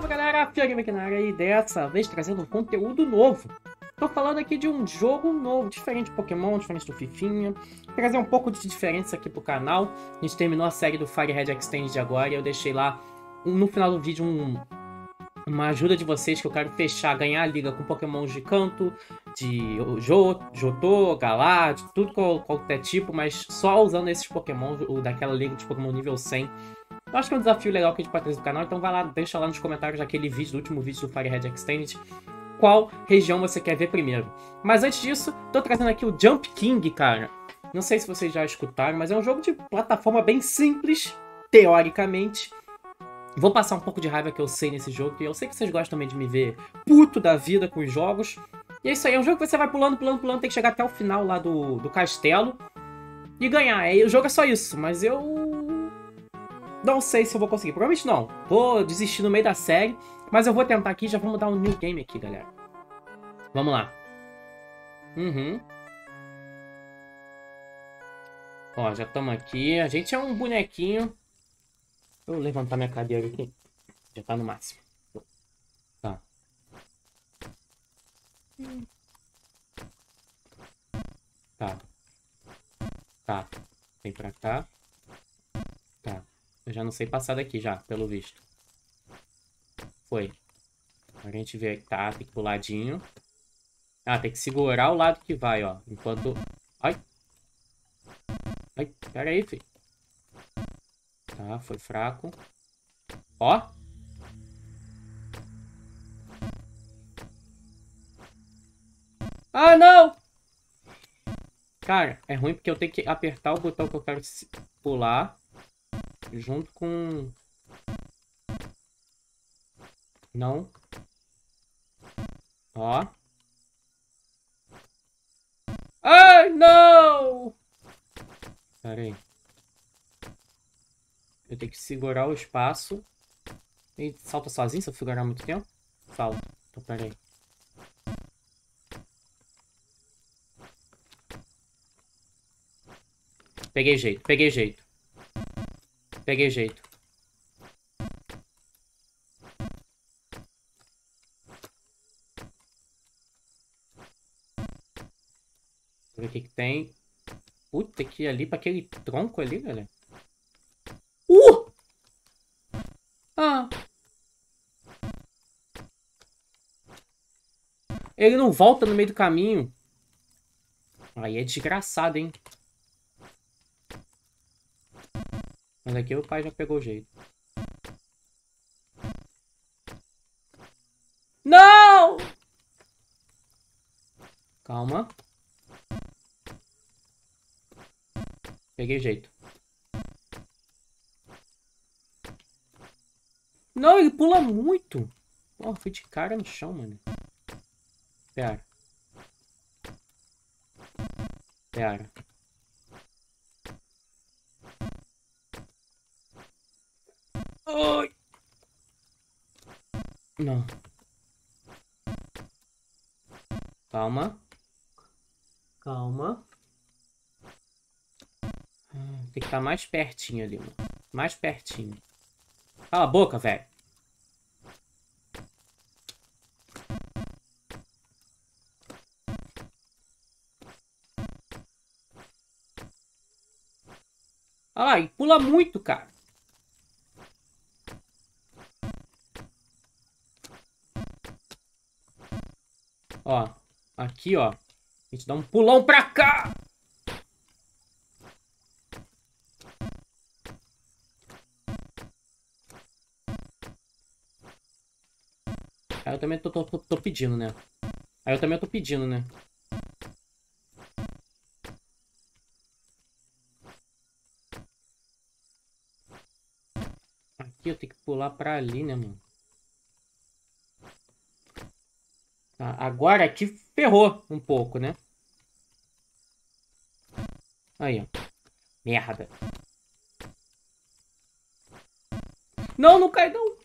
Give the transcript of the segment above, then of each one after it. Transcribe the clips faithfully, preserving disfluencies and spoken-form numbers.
Salve galera, Fiore aqui na área e dessa vez trazendo um conteúdo novo. Tô falando aqui de um jogo novo, diferente de Pokémon, diferente do Fifinha. Trazer um pouco de diferença aqui pro canal. A gente terminou a série do Fire Red Extended agora e eu deixei lá no final do vídeo um, uma ajuda de vocês que eu quero fechar, ganhar a liga com Pokémon de canto, de Jotô, Galar, de tudo qualquer tipo, mas só usando esses Pokémon, o daquela liga de Pokémon nível cem. Eu acho que é um desafio legal que a gente pode trazer pro canal, então vai lá, deixa lá nos comentários aquele vídeo, do último vídeo do Fire Red Extended, qual região você quer ver primeiro. Mas antes disso, tô trazendo aqui o Jump King, cara. Não sei se vocês já escutaram, mas é um jogo de plataforma bem simples, teoricamente. Vou passar um pouco de raiva que eu sei nesse jogo, e eu sei que vocês gostam também de me ver puto da vida com os jogos. E é isso aí, é um jogo que você vai pulando, pulando, pulando, tem que chegar até o final lá do, do castelo e ganhar. E o jogo é só isso, mas eu não sei se eu vou conseguir. Provavelmente não. Vou desistir no meio da série. Mas eu vou tentar aqui. Já vamos dar um new game aqui, galera. Vamos lá. Uhum. Ó, já estamos aqui. A gente é um bonequinho. Vou levantar minha cadeira aqui. Já tá no máximo. Tá. Tá. Tá. Vem pra cá. Tá. Eu já não sei passar daqui já, pelo visto. Foi. Agora a gente vê que tá, tem que ir pro ladinho. Ah, tem que segurar o lado que vai, ó. Enquanto... Ai! Ai, pera aí, filho. Tá, foi fraco. Ó! Ah, não! Cara, é ruim porque eu tenho que apertar o botão que eu quero pular junto com... Não. Ó. Ai, não! Pera aí. Eu tenho que segurar o espaço. E salta sozinho se eu segurar muito tempo? Salta. Então, pera aí. Peguei jeito, peguei jeito. Peguei jeito. Deixa eu ver o que que tem. Puta, que ir ali pra aquele tronco ali, galera. Uh! Ah! Ele não volta no meio do caminho. Aí é desgraçado, hein? Mas aqui o pai já pegou o jeito. Não! Calma. Peguei jeito. Não, ele pula muito. Porra, fui de cara no chão, mano. Pera. Pera. Ai! Não. Calma. Calma. Tem que estar mais pertinho ali, mano. Mais pertinho. Cala a boca, velho. Olha lá, e pula muito, cara. Ó, aqui, ó. A gente dá um pulão pra cá. Aí eu também tô, tô, tô, tô pedindo, né? Aí eu também tô pedindo, né? Aqui eu tenho que pular pra ali, né, mano? Tá, agora aqui ferrou um pouco, né? Aí, ó. Merda. Não, não cai, não.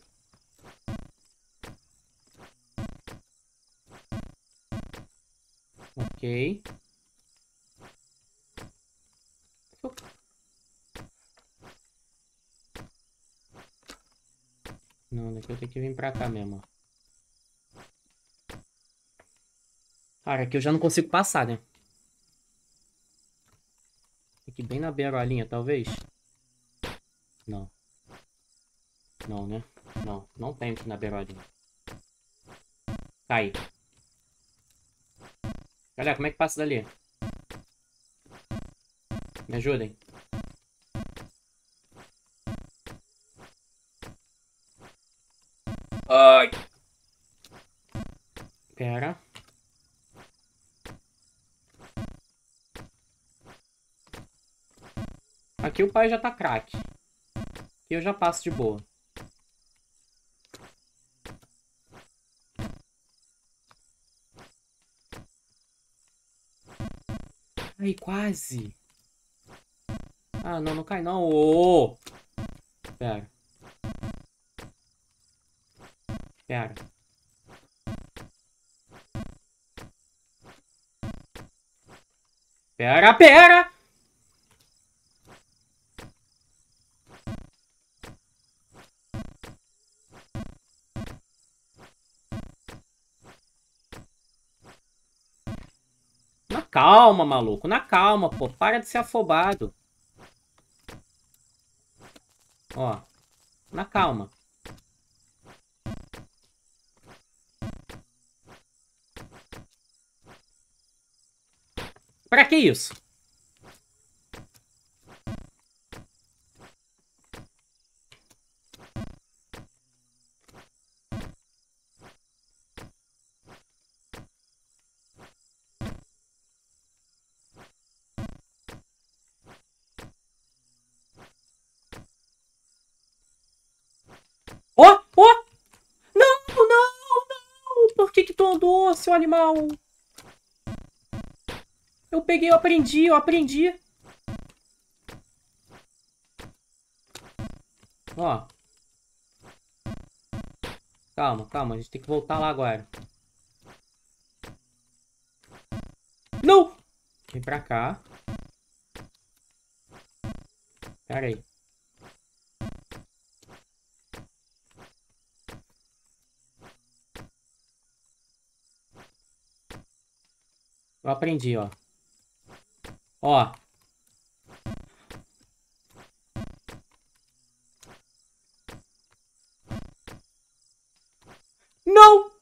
Ok. Não, daqui eu tenho que vir pra cá mesmo, ó. Cara, aqui eu já não consigo passar, né? Aqui bem na beirolinha, talvez. Não. Não, né? Não, não tem aqui na beirolinha. Cai. Galera, como é que passa dali? Me ajudem. Ai. Pera. Aqui o pai já tá craque. Aqui eu já passo de boa. Ai, quase. Ah, não, não cai não. Ô! Pera. Pera. Pera, pera! Na calma, maluco. Na calma, pô. Para de ser afobado. Ó. Na calma. Pra que isso? Ó, ó! Não, não, não! Por que que tu andou, seu animal? Eu peguei, eu aprendi, eu aprendi. Ó. Calma, calma. A gente tem que voltar lá agora. Não! Vem pra cá. Pera aí. Eu aprendi, ó. Ó. Não!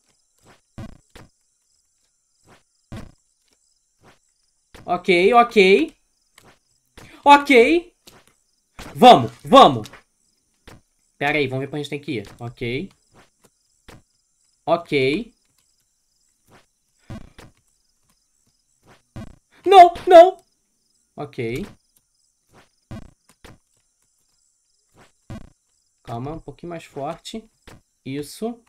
Ok, ok. Ok. Vamos, vamos. Pera aí, vamos ver pra onde a gente tem que ir. Ok. Ok. Não, não. Ok. Calma, um pouquinho mais forte. Isso.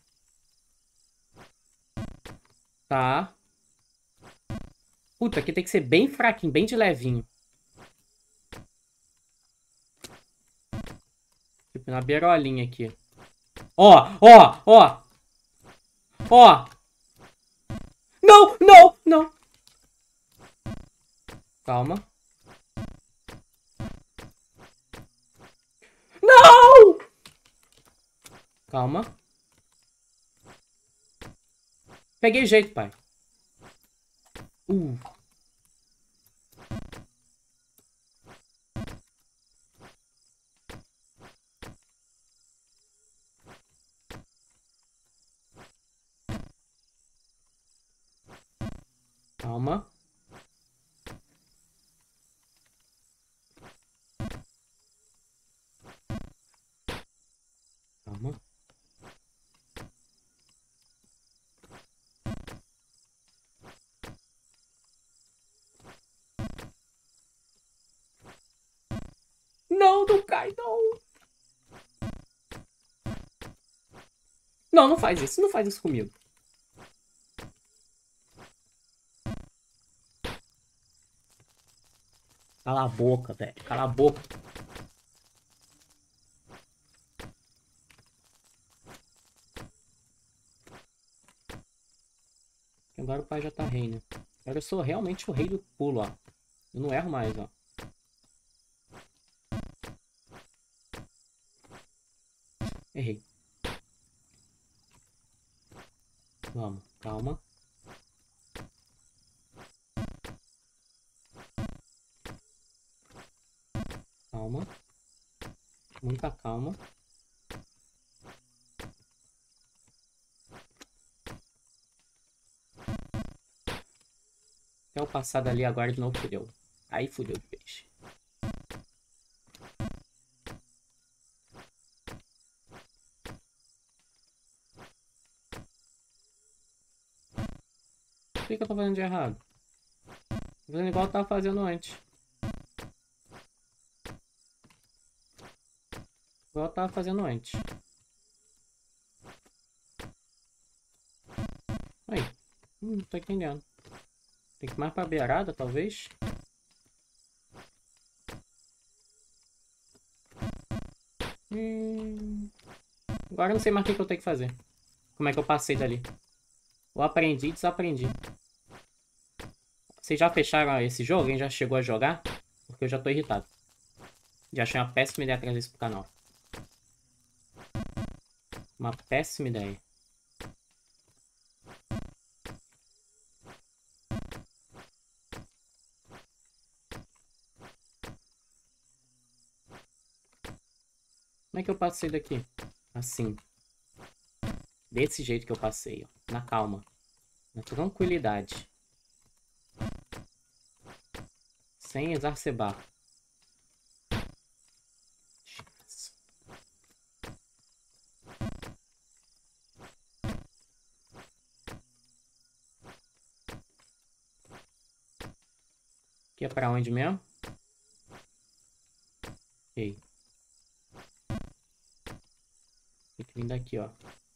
Tá. Puta, aqui tem que ser bem fraquinho, bem de levinho. Tipo, na beirolinha aqui. Ó, ó, ó. Ó. Não, não, não. Calma. Não! Calma. Peguei jeito, pai. Uh. Calma. Calma. Não, não cai, não. Não, não faz isso. Não faz isso comigo. Cala a boca, velho. Cala a boca. Agora o pai já tá rei, né? Agora eu sou realmente o rei do pulo, ó. Eu não erro mais, ó. Errei. Vamos, calma. Calma. Muita calma. Até o passado ali agora de novo fudeu. Aí fudeu de vez. O que, que eu tô fazendo de errado? Tô fazendo igual eu tava fazendo antes. Igual eu tava fazendo antes. Aí. Hum, não tô entendendo. Tem que ir mais pra beirada, talvez? Hum... Agora eu não sei mais o que, que eu tenho que fazer. Como é que eu passei dali? Eu aprendi e desaprendi. Vocês já fecharam esse jogo? Alguém já chegou a jogar? Porque eu já tô irritado. Já achei uma péssima ideia trazer isso pro canal. Uma péssima ideia. Como é que eu passei daqui? Assim. Desse jeito que eu passei, ó. Na calma. Na tranquilidade. Sem exacerbar. Aqui é pra onde mesmo? Ok. Tem que vir daqui, ó.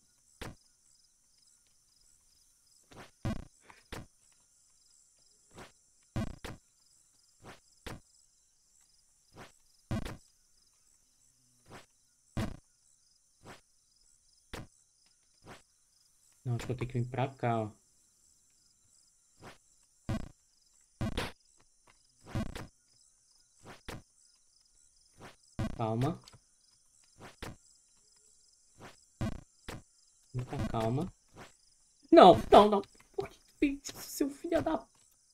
Não, acho que eu tenho que vir pra cá, ó. Calma. Muita calma. Não, não, não. Por que tu fez isso, seu filho da...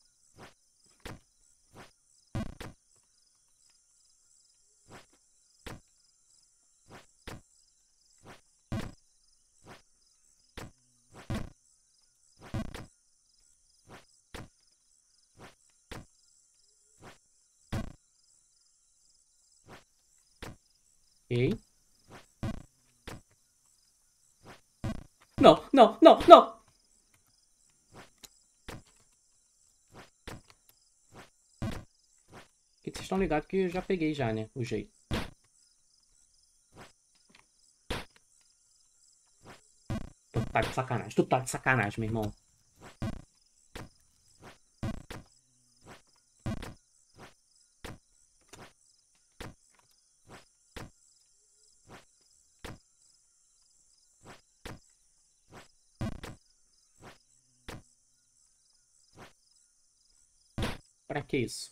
Ok. Não, não, não, não! Porque vocês estão ligados que eu já peguei já, né? O jeito. Tu tá de sacanagem. Tu tá de sacanagem, meu irmão. Pra que isso?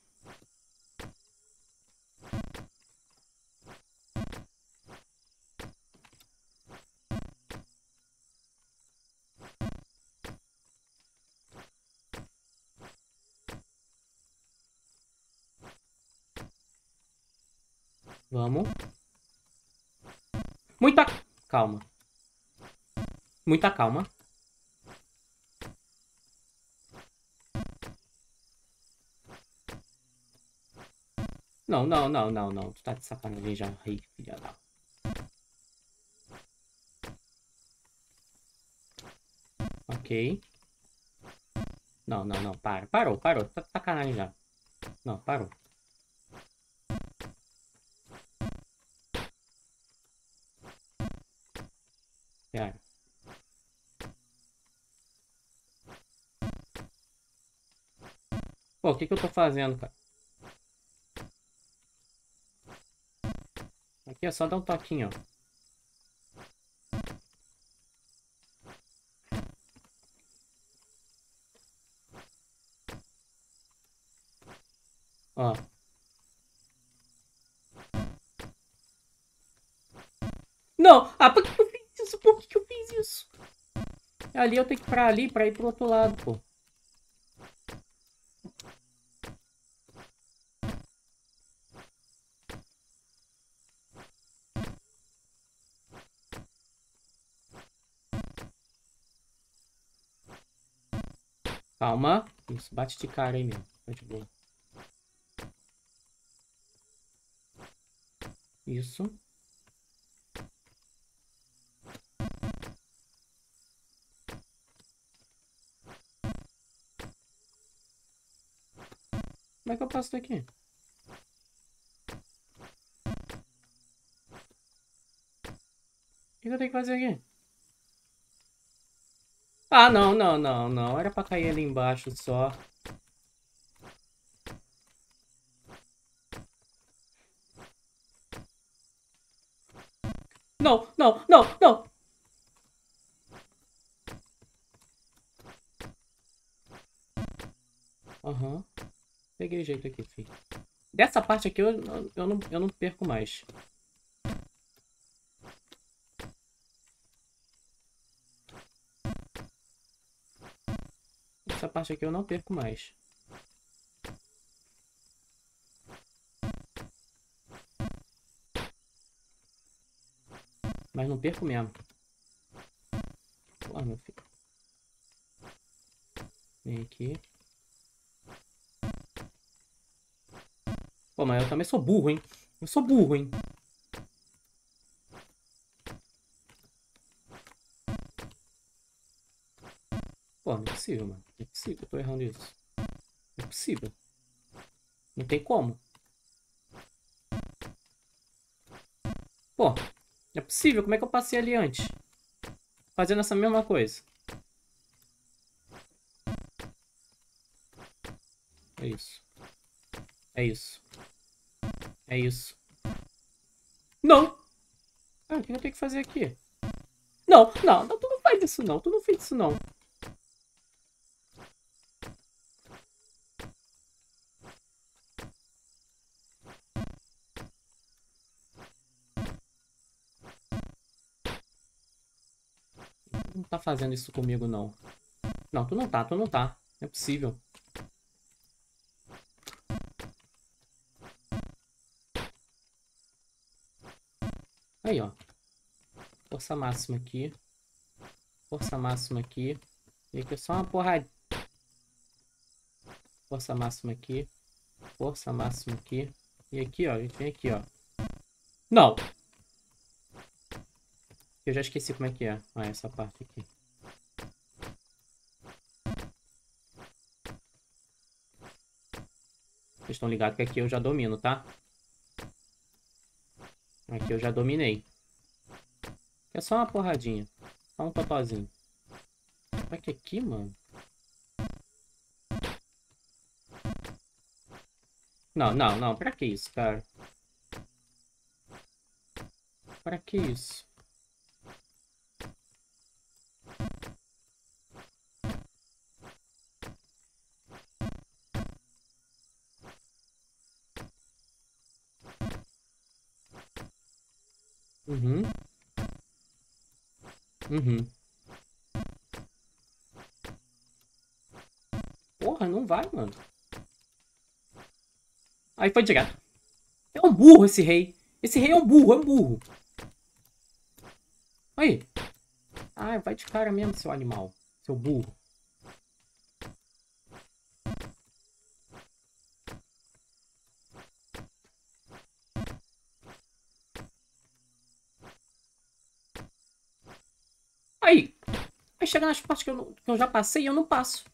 Vamos. Muita calma. Muita calma. Não, não, não, não, não. Tu tá de sacanagem já, rei, filha da... Ok. Não, não, não. Para. Parou, parou. Tá de sacanagem já. Não, parou. Pera. Pô, o que que eu tô fazendo, cara? Aqui é só dar um toquinho, ó. Ó. Não! Ah, por que eu fiz isso? Por que eu fiz isso? Ali eu tenho que ir pra ali pra ir pro outro lado, pô. Calma. Isso, bate de cara aí mesmo. Tá de boa. Isso. Como é que eu passo daqui? O que eu tenho que fazer aqui? Ah, não, não, não, não. Era pra cair ali embaixo só. Não, não, não, não. Aham. Uhum. Peguei o jeito aqui, filho. Dessa parte aqui eu, eu, eu, não, eu não perco mais. Essa parte aqui eu não perco mais. Mas não perco mesmo. Pô, meu filho. Vem aqui. Pô, mas eu também sou burro, hein? Eu sou burro, hein? Pô, não é possível, mano. Não é possível que eu tô errando isso. Não é possível. Não tem como. Pô, não é possível. Como é que eu passei ali antes? Fazendo essa mesma coisa. É isso. É isso. É isso. Não! Ah, o que eu tenho que fazer aqui? Não, não, não, tu não faz isso não. Tu não fez isso não. Não tá fazendo isso comigo, não. Não, tu não tá, tu não tá. Não é possível. Aí, ó. Força máxima aqui. Força máxima aqui. E aqui é só uma porrada. Força máxima aqui. Força máxima aqui. E aqui, ó. A gente vem aqui, ó. Não! Eu já esqueci como é que é. Ah, essa parte aqui. Vocês estão ligados que aqui eu já domino, tá? Aqui eu já dominei. É só uma porradinha. Só um totozinho. Pra que aqui, mano? Não, não, não. Pra que isso, cara? Pra que isso? Uhum. Uhum. Porra, não vai, mano. Aí foi direto. É um burro esse rei. Esse rei é um burro, é um burro. Aí. Ah, vai de cara mesmo, seu animal. Seu burro. Aí. Aí chega nas partes que eu, não- que eu já passei e eu não passo.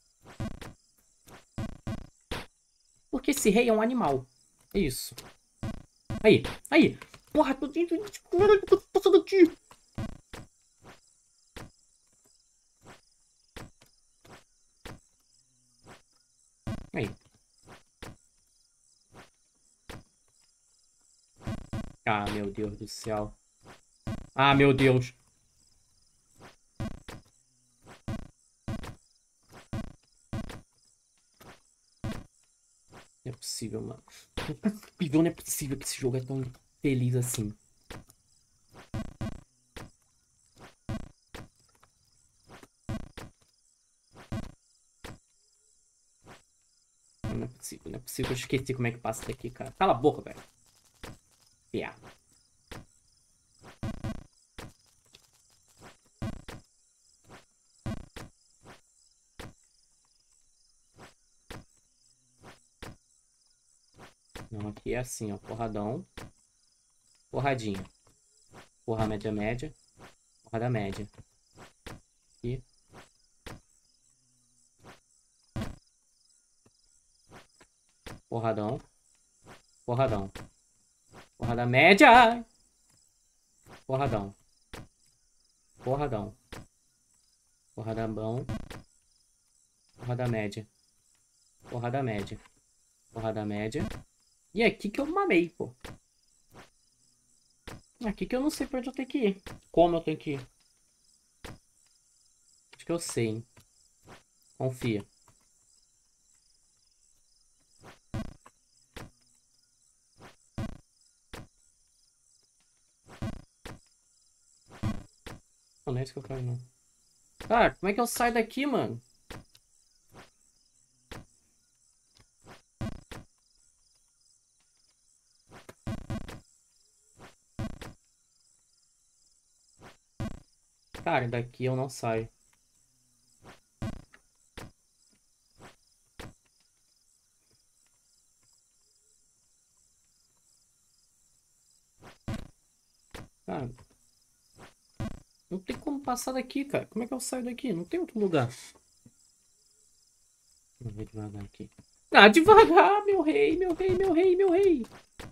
Porque esse rei é um animal. É isso. Aí. Aí. Porra, tô dentro de... Caralho, tô passando aqui. Aí. Ah, meu Deus do céu. Ah, meu Deus. Não é possível, mano. Não é possível, não é possível que esse jogo é tão feliz assim. possível, não é possível que eu esqueci como é que passa isso aqui, cara. Cala a boca, velho. Yeah. Não, aqui é assim, ó. Porradão. Porradinha. Porra média média. Porrada média. Aqui. Porradão. Porradão. Porrada média. Porradão. Porradão. Porrada bom. Porrada média. Porrada média. Porrada média. E é aqui que eu mamei, pô. Aqui que eu não sei pra onde eu tenho que ir. Como eu tenho que ir. Acho que eu sei, hein. Confia. Não, não é isso que eu quero, não. Cara, como é que eu saio daqui, mano? Cara, daqui eu não saio. Cara, não tem como passar daqui, cara. Como é que eu saio daqui? Não tem outro lugar. Vamos ver devagar aqui. Ah, devagar, meu rei, meu rei, meu rei, meu rei.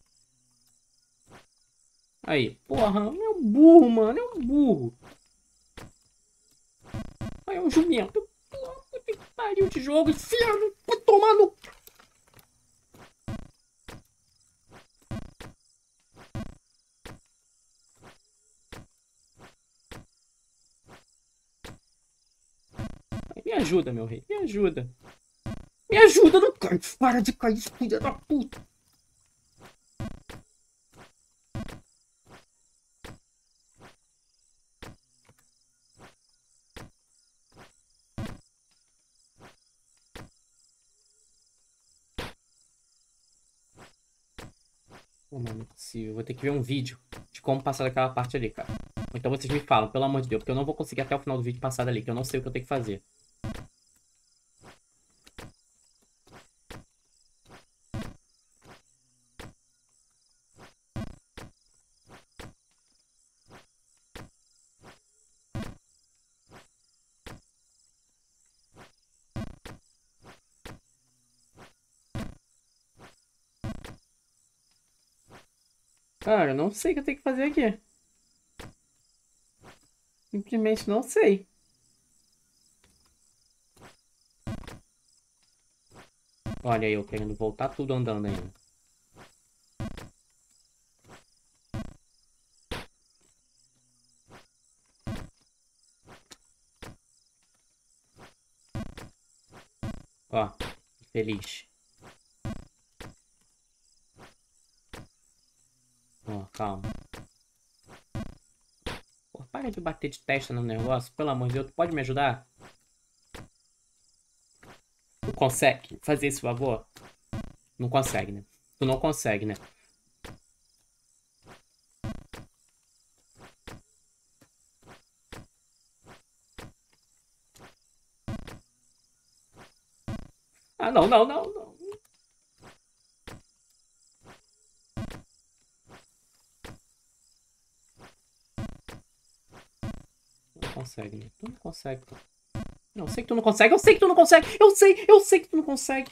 Aí, porra, é um burro, mano, é um burro. Aí é um jumento. Puta que pariu de jogo, inferno, vou tomar no... Me ajuda, meu rei, me ajuda. Me ajuda, não cai, para de cair, filha da puta. Pô, mano, não é possível. Eu vou ter que ver um vídeo de como passar daquela parte ali, cara. Ou então vocês me falam, pelo amor de Deus, porque eu não vou conseguir até o final do vídeo passar dali, que eu não sei o que eu tenho que fazer. Cara, eu não sei o que eu tenho que fazer aqui. Simplesmente não sei. Olha eu querendo voltar tudo andando ainda. Ó, feliz. Ó, calma. Pô, para de bater de testa no negócio, pelo amor de Deus, tu pode me ajudar? Tu consegue fazer esse favor? Não consegue, né? Tu não consegue, né? Ah, não, não, não, não. Não consegue, né? Tu não consegue, pô. Não, eu sei que tu não consegue, eu sei que tu não consegue, eu sei, eu sei que tu não consegue.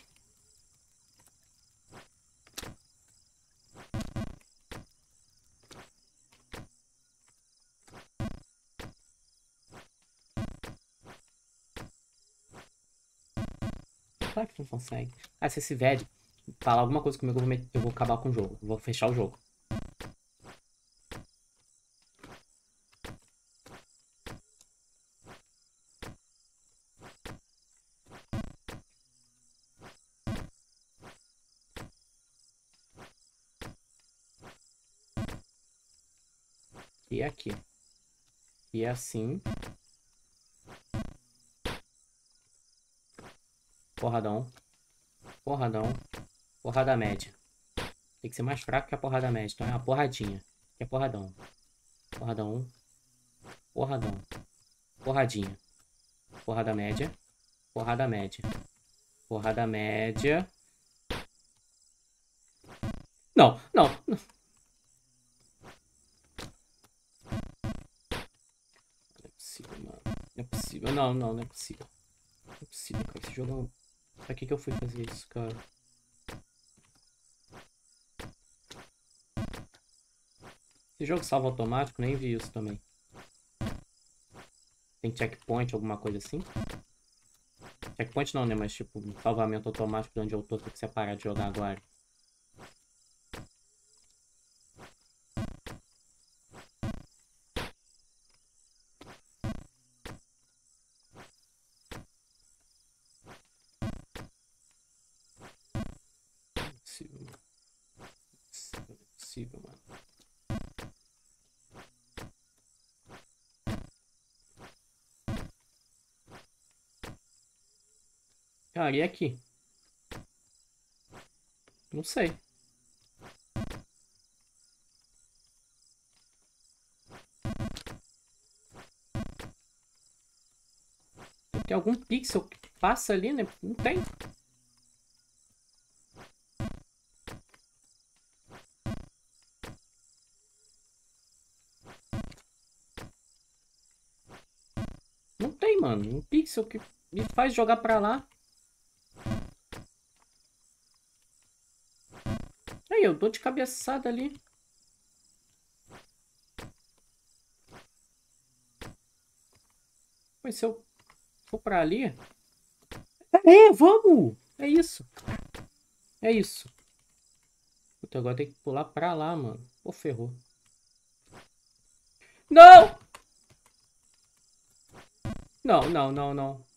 Claro que tu não consegue. Ah, se esse velho falar alguma coisa comigo, eu vou, met- eu vou acabar com o jogo. Eu vou fechar o jogo. E aqui. E assim. Porradão. Porradão. Porrada média. Tem que ser mais fraco que a porrada média. Então é uma porradinha. Que é porradão. Porradão. Porradão. Porradinha. Porrada média. Porrada média. Porrada média. Não, não. Não é possível, mano. Não é possível. Não, não, não é possível. Não é possível, cara. Esse jogo é um... Pra que que eu fui fazer isso, cara? Esse jogo salva automático, nem vi isso também. Tem checkpoint, alguma coisa assim? Checkpoint não, né? Mas tipo, salvamento automático de onde eu tô, tem que separar de jogar agora. Não é possível, mano. Não é possível, mano. Cara, e aqui? Não sei. Tem algum pixel que passa ali, né? Não tem. Não tem, mano. Um pixel que me faz jogar pra lá. Aí, eu dou de cabeçada ali. Mas se eu for pra ali... É, vamos! É isso. É isso. Puta, agora tem que pular pra lá, mano. Pô, ferrou. Não! Não, não, não, não.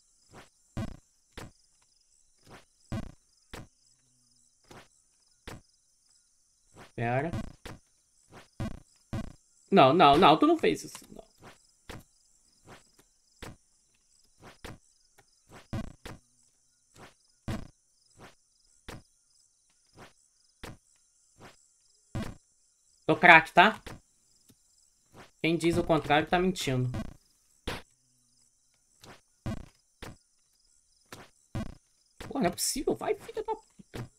Pera. Não, não, não. Tu não fez isso. Não. Tô craque, tá? Quem diz o contrário tá mentindo. Pô, não é possível. Vai, filha da puta.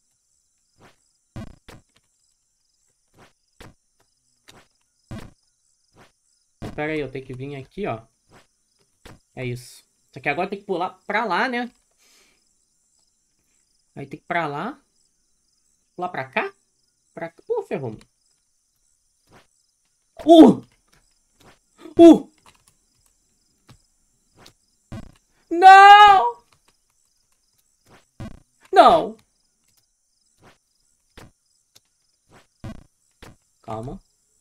Pera aí, eu tenho que vir aqui, ó. É isso. Só que agora tem que pular pra lá, né? Aí tem que ir pra lá. Pular pra cá? Pra cá. Pô, ferrou. Uh! Uh! Não! Não! Calma.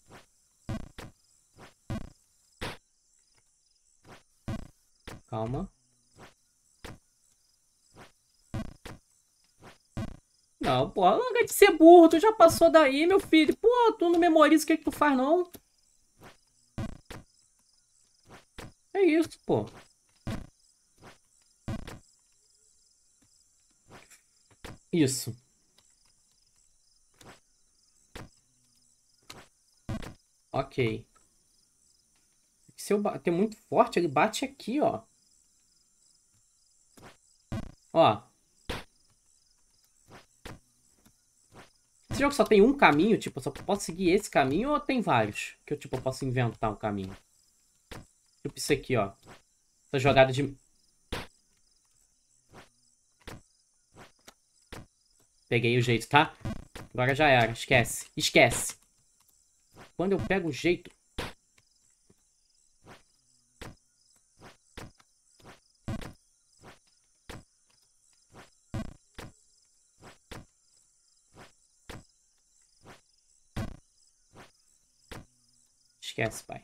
Calma. Não, pô, larga de ser burro. Tu já passou daí, meu filho. Pô, tu não memoriza o que, que tu faz, não. É isso, pô. Isso. Ok. Se eu bater muito forte, ele bate aqui, ó. Ó. Esse jogo só tem um caminho? Tipo, eu só posso seguir esse caminho ou tem vários? Que eu, tipo, eu posso inventar um caminho. Tipo isso aqui, ó. Essa jogada de... Peguei o jeito, tá? Agora já era. Esquece. Esquece. Quando eu pego o jeito... Esquece, pai.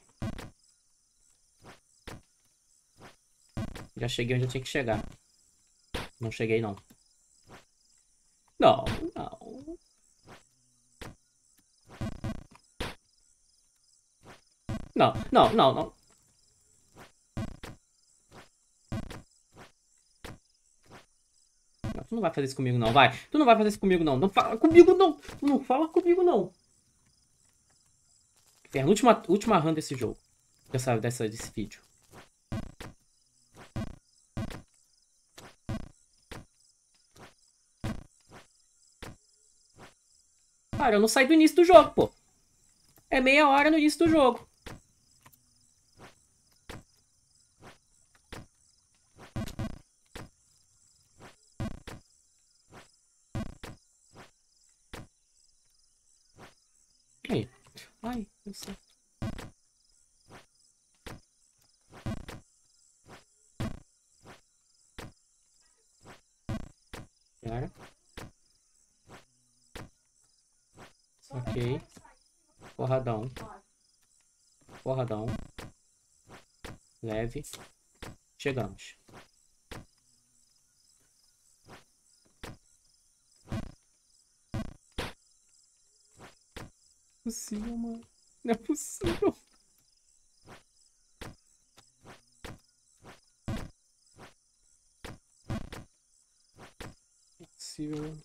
Já cheguei onde eu tinha que chegar. Não cheguei, não. Não, não. Não, não, não, não. Não, tu não vai fazer isso comigo, não, vai. Tu não vai fazer isso comigo, não. Não fala comigo, não. Tu não fala comigo, não. Inferno, última, última run desse jogo. Dessa, dessa, desse vídeo. Cara, eu não saí do início do jogo, pô. É meia hora no início do jogo. Aí. Ai, eu sei. Cara. Ok. Porradão. Porradão. Leve. Chegamos. Não é possível, mano. Não é possível. Não é possível, mano.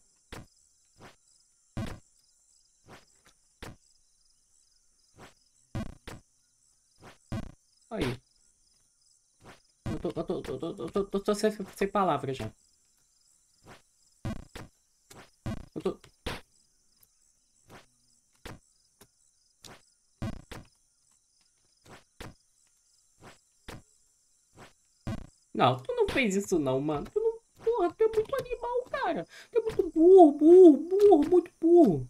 Aí. Eu tô, eu tô, eu tô, eu tô, tô, tô sem, sem palavras já. Eu tô... Não, tu não fez isso não, mano. Tu não... Porra, tu é muito animal, cara. Tu é muito burro, burro, burro, muito burro.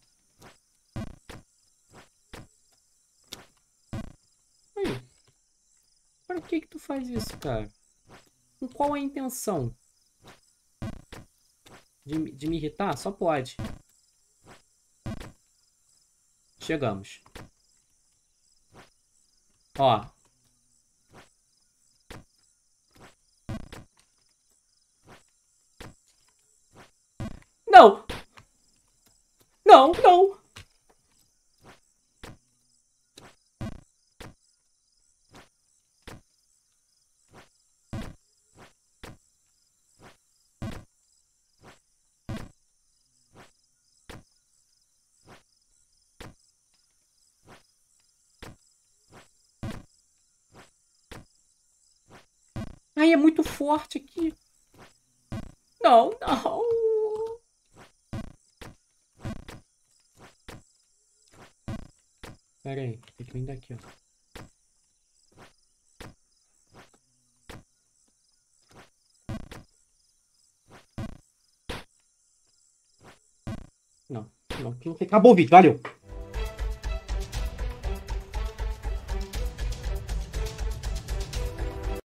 Aí. Pra que que tu faz isso, cara? Com qual a intenção? De, de me irritar? Só pode. Chegamos. Ó. Não! Não, não! Ai, é muito forte aqui. Não, não. Pera aí, tem que vir daqui, ó. Não, não, não. Acabou o vídeo, valeu.